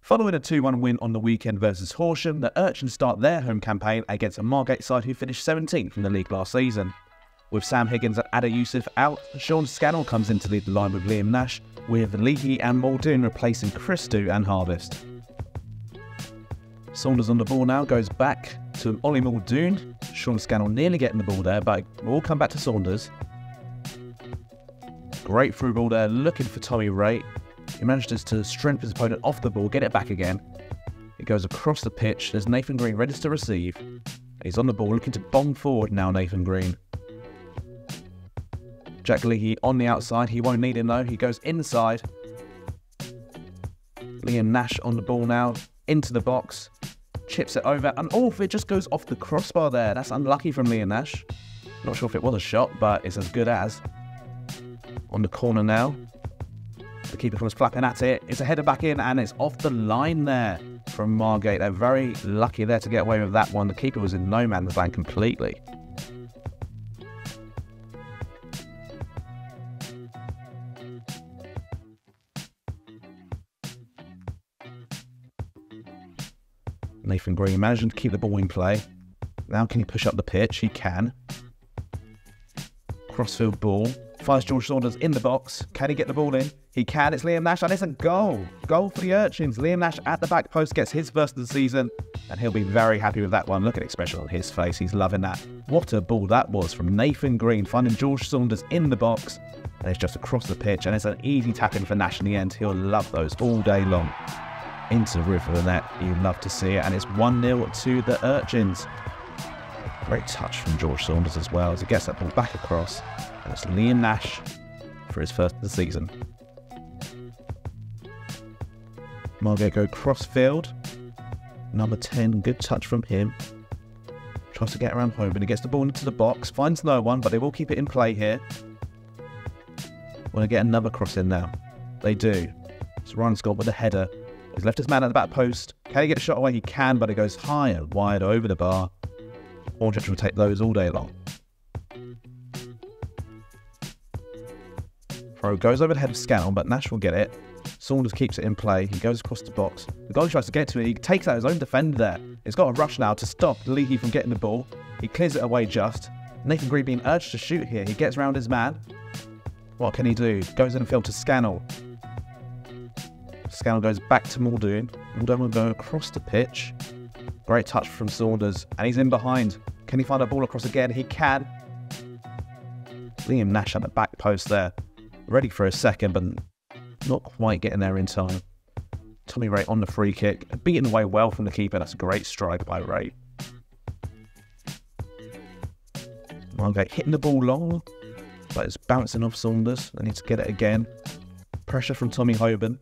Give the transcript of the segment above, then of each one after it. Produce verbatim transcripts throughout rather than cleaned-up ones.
Following a two one win on the weekend versus Horsham, the Urchins start their home campaign against a Margate side who finished seventeenth in the league last season. With Sam Higgins and Ada Yusuf out, Sean Scannell comes in to lead the line with Liam Nash, with Leahy and Muldoon replacing Christou and Harvest. Saunders on the ball now, goes back to Ollie Muldoon. Sean Scannell nearly getting the ball there, but we'll come back to Saunders. Great through ball there, looking for Tommy Ray. He manages to strengthen his opponent off the ball, get it back again. It goes across the pitch. There's Nathan Green ready to receive. He's on the ball, looking to bomb forward now, Nathan Green. Jack Leahy on the outside. He won't need him though. He goes inside. Liam Nash on the ball now, into the box. Chips it over, and oh, it just goes off the crossbar there. That's unlucky from Liam Nash. Not sure if it was a shot, but it's as good as. On the corner now. The keeper comes flapping at it. It's a header back in, and it's off the line there from Margate. They're very lucky there to get away with that one. The keeper was in no man's land completely. Nathan Green managing to keep the ball in play. Now can he push up the pitch? He can. Crossfield ball. Finds George Saunders in the box. Can he get the ball in? He can. It's Liam Nash, and it's a goal. Goal for the Urchins. Liam Nash at the back post gets his first of the season, and he'll be very happy with that one. Look at the expression on his face. He's loving that. What a ball that was from Nathan Green, finding George Saunders in the box, and it's just across the pitch, and it's an easy tap-in for Nash in the end. He'll love those all day long. Into the roof of the net. You love to see it, and it's one nil to the Urchins. Great touch from George Saunders as well as he gets that ball back across. And it's Liam Nash for his first of the season. Margate go cross-field. Number ten, good touch from him. Tries to get around home, but he gets the ball into the box. Finds no one, but they will keep it in play here. Want to get another cross in now. They do. It's Ryan Scott with a header. He's left his man at the back post. Can he get a shot away? He can, but it goes high and wide over the bar. Hornchurch will take those all day long. Throw goes over the head of Scannell, but Nash will get it. Saunders keeps it in play. He goes across the box. The goalie tries to get to it. He takes out his own defender there. He's got a rush now to stop Leahy from getting the ball. He clears it away just. Nathan Green being urged to shoot here. He gets round his man. What can he do? Goes in the field to Scannell. Scannell goes back to Muldoon. Muldoon will go across the pitch. Great touch from Saunders, and he's in behind. Can he find a ball across again? He can. Liam Nash at the back post there. Ready for a second, but not quite getting there in time. Tommy Ray on the free kick. Beaten away well from the keeper. That's a great strike by Ray. Margate hitting the ball long, but it's bouncing off Saunders. They need to get it again. Pressure from Tommy Hoban.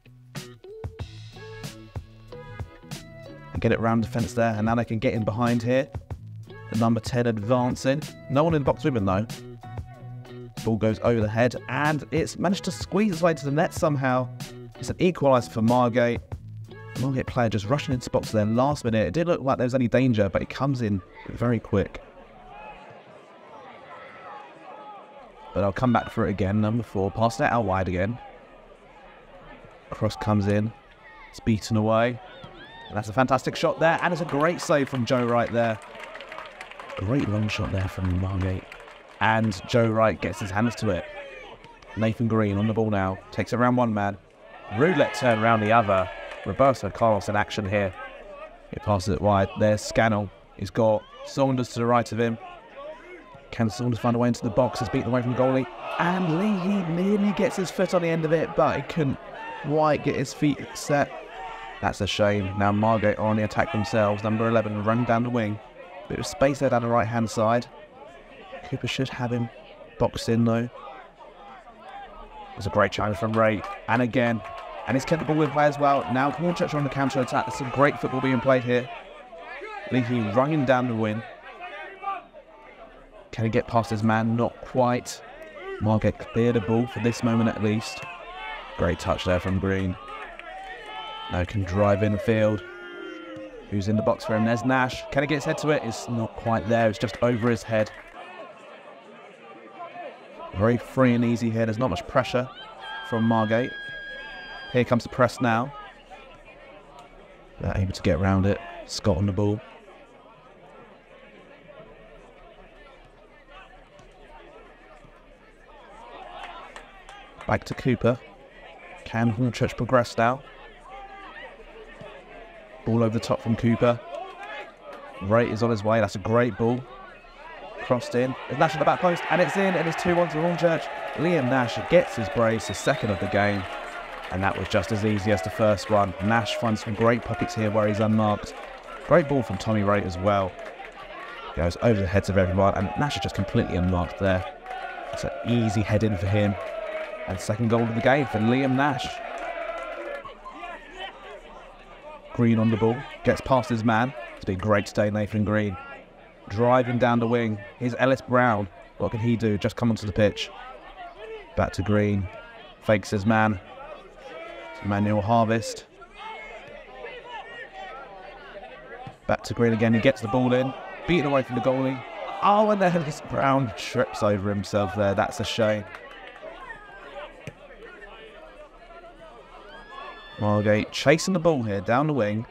Get it round the fence there, and now they can get in behind here. The number ten advancing. No one in the box with him though. Ball goes over the head, and it's managed to squeeze its way to the net somehow. It's an equaliser for Margate. The Margate player just rushing into the box there last minute. It didn't look like there was any danger, but it comes in very quick. But I'll come back for it again. Number four, passing it out wide again. Cross comes in. It's beaten away. And that's a fantastic shot there, and it's a great save from Joe Wright there. Great long shot there from Margate. And Joe Wright gets his hands to it. Nathan Green on the ball now. Takes it around one man. Roulette turn around the other. Roberto Carlos in action here. He passes it wide. There's Scannell. He's got Saunders to the right of him. Can Saunders find a way into the box? He's beaten away from the goalie. And Leahy nearly gets his foot on the end of it, but he couldn't quite get his feet set. That's a shame. Now Margate are on the attack themselves. Number eleven running down the wing. Bit of space there down the right hand side. Cooper should have him boxed in though. It's a great challenge from Ray. And again. And he's kept the ball in play as well. Now Hornchurch are on the counter attack. There's some great football being played here. Leahy running down the wing. Can he get past his man? Not quite. Margate clear the ball for this moment at least. Great touch there from Green. Now can drive in the field. Who's in the box for him? There's Nash. Can he get his head to it? It's not quite there. It's just over his head. Very free and easy here. There's not much pressure from Margate. Here comes the press now. They're able to get around it. Scott on the ball. Back to Cooper. Can Hornchurch progress now? Ball over the top from Cooper. Wright is on his way. That's a great ball. Crossed in. It's Nash at the back post, and it's in, and it's two one to Hornchurch. Liam Nash gets his brace, his second of the game, and that was just as easy as the first one. Nash finds some great pockets here where he's unmarked. Great ball from Tommy Wright as well. Goes over the heads of everyone, and Nash is just completely unmarked there. It's an easy head in for him. And second goal of the game for Liam Nash. Green on the ball, gets past his man. It's been great today, Nathan Green. Driving down the wing. Here's Ellis Brown. What can he do? Just come onto the pitch. Back to Green. Fakes his man. It's Emmanuel Harvest. Back to Green again. He gets the ball in. Beaten away from the goalie. Oh, and then Ellis Brown trips over himself there. That's a shame. Margate chasing the ball here down the wing.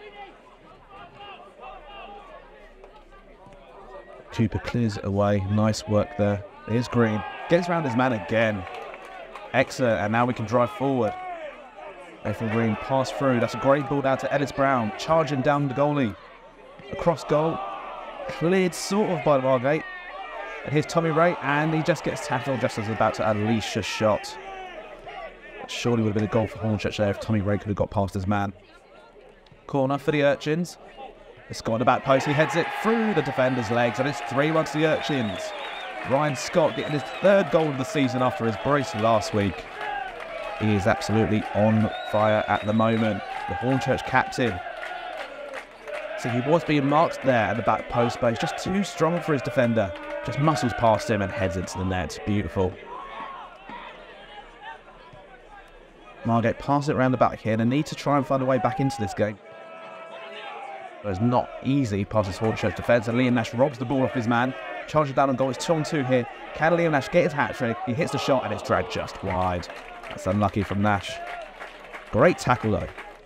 Cooper clears it away. Nice work there. Here's Green. Gets around his man again. Excellent. And now we can drive forward. Nathan Green pass through. That's a great ball down to Ellis Brown. Charging down the goalie. Across goal. Cleared sort of by Margate. And here's Tommy Wright. And he just gets tackled just as he's about to unleash a shot. Surely would have been a goal for Hornchurch there if Tommy Wright could have got past his man. Corner for the Urchins. It's got on the back post. He heads it through the defender's legs, and it's three one to the Urchins. Ryan Scott getting his third goal of the season after his brace last week. He is absolutely on fire at the moment. The Hornchurch captain. So he was being marked there at the back post, but he's just too strong for his defender. Just muscles past him and heads into the net. Beautiful. Margate pass it around the back here. They need to try and find a way back into this game. It's not easy past his Hornchurch defence, and Liam Nash robs the ball off his man. Charges down on goal. It's two on two here. Can Liam Nash get his hat-trick? He hits the shot and it's dragged just wide. That's unlucky from Nash. Great tackle though.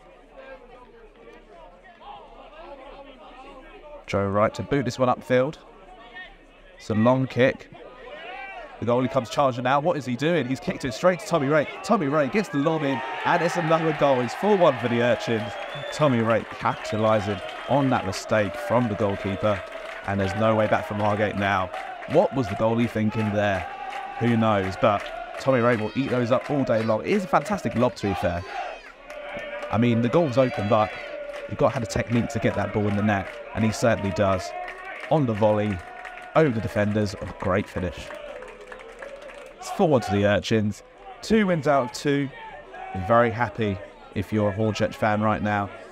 Joe Wright to boot this one upfield. It's a long kick. The goalie comes charging now. What is he doing? He's kicked it straight to Tommy Wright. Tommy Wright gets the lob in, and it's another goal. It's four one for the Urchins. Tommy Wright capitalising on that mistake from the goalkeeper, and there's no way back for Margate now. What was the goalie thinking there? Who knows? But Tommy Wright will eat those up all day long. It is a fantastic lob, to be fair. I mean, the goal's open, but you've got to have a technique to get that ball in the net, and he certainly does. On the volley, over the defenders, a great finish. It's four one to the Urchins. Two wins out of two. I'm very happy if you're a Hornchurch fan right now.